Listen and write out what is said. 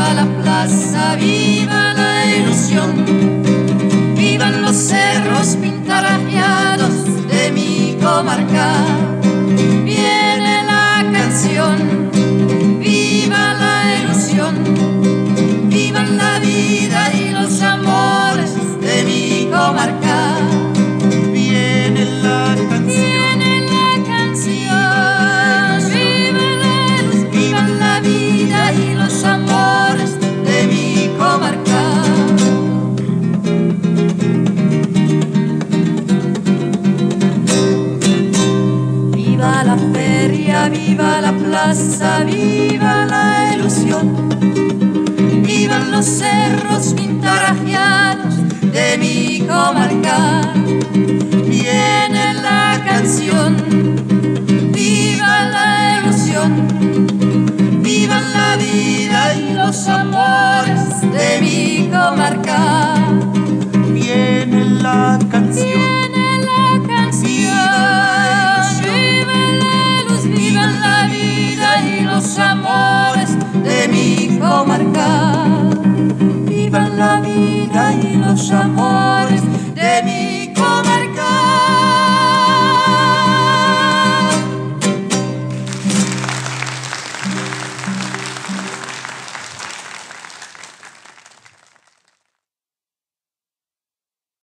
viva la plaza, viva la ilusión, vivan los cerros pintarrajeados de mi comarca. Viene la canción, viva la ilusión, vivan la vida y los amores de mi comarca. Viene la canción, viva la luz, vivan la vida y los amores de mi comarca. Viva la feria, viva la plaza, viva la ilusión, vivan los cerros pintarrajeados de mi comarca.